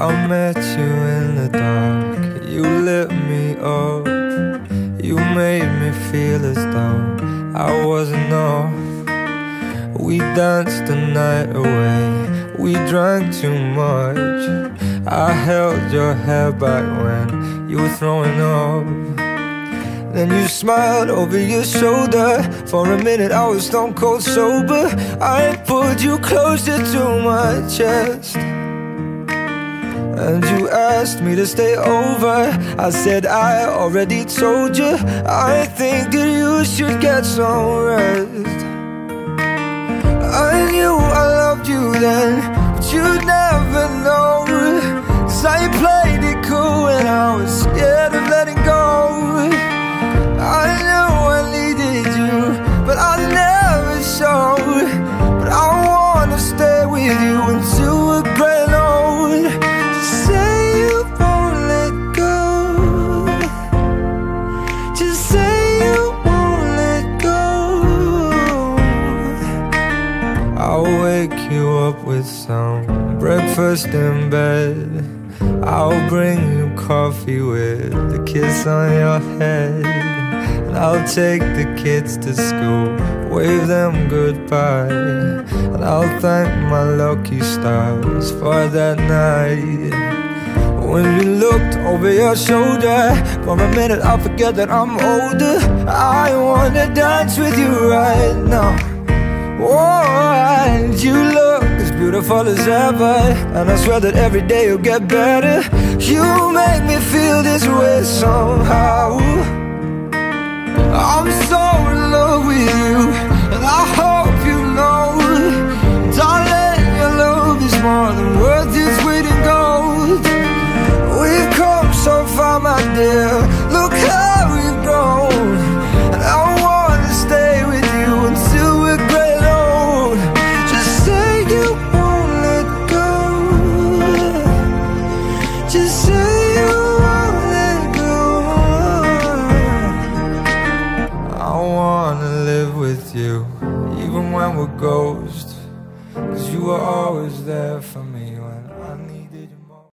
I met you in the dark, you lit me up. You made me feel as though I wasn't off. We danced the night away, we drank too much. I held your hair back when you were throwing up. Then you smiled over your shoulder. For a minute I was stone cold sober. I pulled you closer to my chest, and you asked me to stay over. I said I already told you, I think that you should get some rest. I knew I loved you then, but you'd never know, 'cause I played it cool when I was scared of letting go. I knew I needed you, but I never showed. But I wanna stay with you until we're gray and old. Just say you won't let go. Just say you won't let go. I'll wake you up with some breakfast in bed. I'll bring you coffee with a kiss on your head. And I'll take the kids to school, wave them goodbye. And I'll thank my lucky stars for that night. When you looked over your shoulder, for a minute I forget that I'm older. I wanna dance with you right now. Oh, and you look as beautiful as ever, and I swear that every day you'll get better. You make me feel this way somehow. I'm so in love with you, and I hope you know, darling, your love is more than worth its weight in gold. We've come so far, my dear, look how we've grown. And I wanna stay with you until we're gray and old. Just say you won't let go. Just say you won't let go. I wanna live with you, even when we're ghosts, 'cause you were always there for me when I need